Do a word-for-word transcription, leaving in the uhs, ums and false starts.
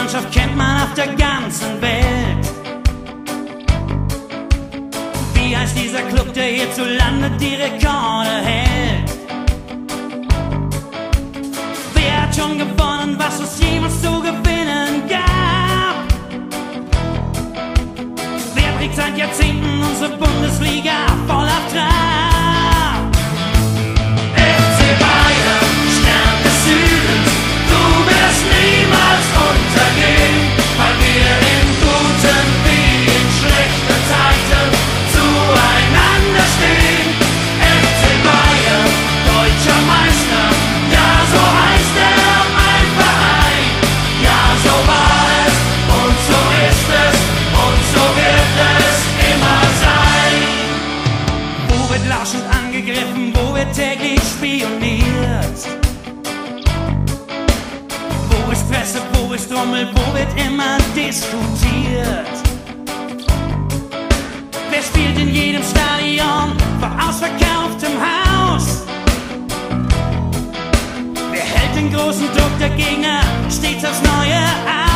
Mannschaft kennt man auf der ganzen Welt. Wie heißt dieser Club, der hierzulande die Rekorde hält? Wer hat schon gewonnen, was es jemals zu gewinnen gab? Wer trägt seit Jahrzehnten unsere Bundesliga voll auf Trab? F C Bayern, Stern des Südens, du wirst niemals untergehen, weil wir in guten wie in schlechten Zeiten zueinander stehen. F C Bayern, deutscher Meister, ja so heißt er, mein Verein. Ja, so war es und so ist es und so wird es immer sein. Wo wird lauschend angegriffen, wo wird täglich spioniert? Wo ist Presse, wo ist Trommel, wo wird immer diskutiert? Wer spielt in jedem Stadion vor ausverkauftem Haus? Wer hält den großen Druck der Gegner stets aufs Neue aus?